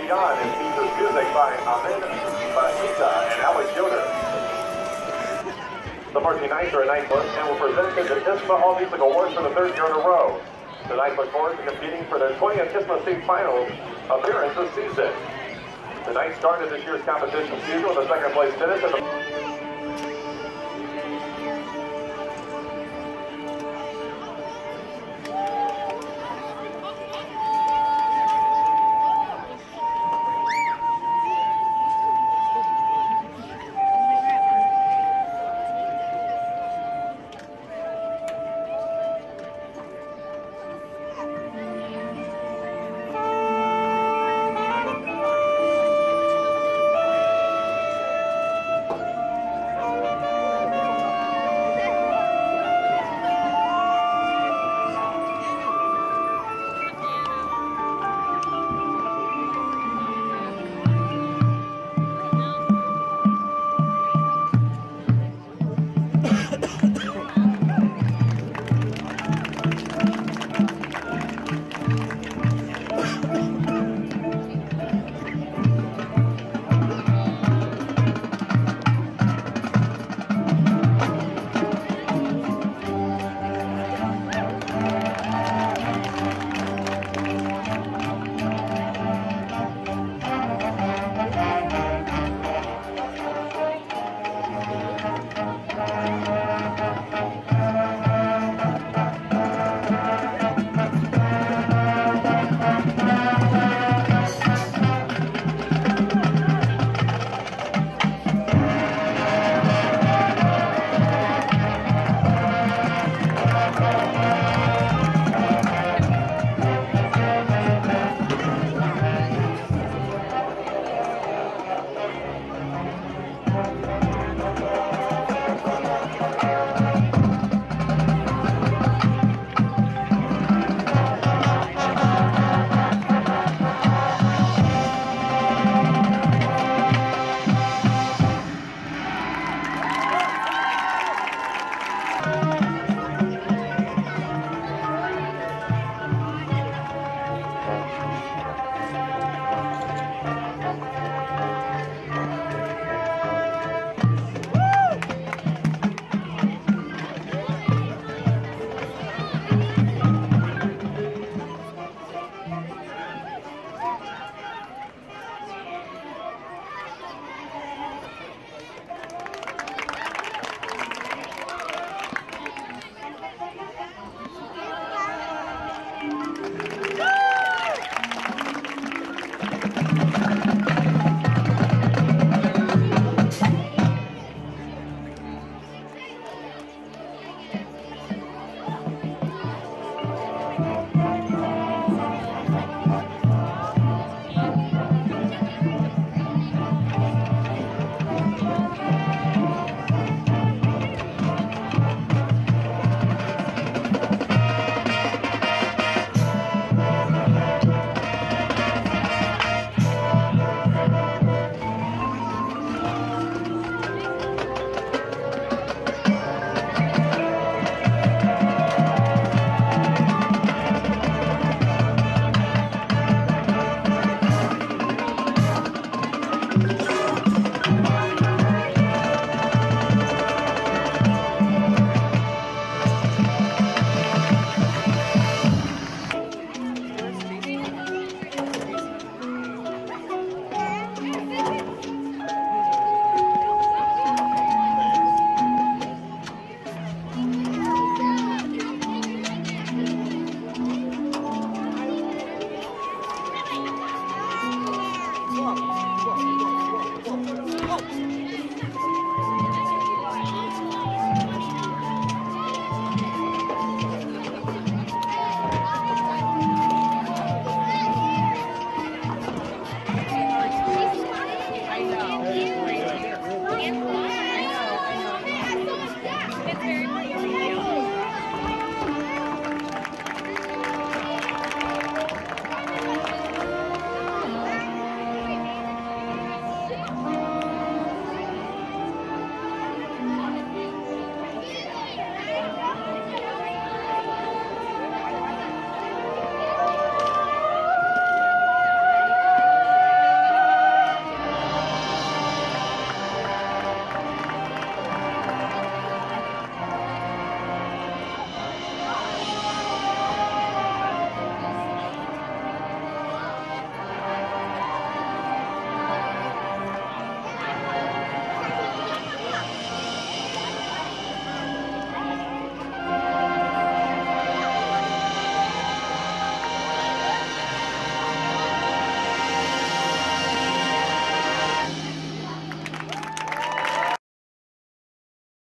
Beyond and features music by Amin Bahita and Alex Yoder. The 49ers are a ninth place and will present the ISSMA All Music Awards for the third year in a row. The Knights look forward to competing for their 20th ISSMA State Finals appearance this season. The Knights started this year's competition season with a second place finish at the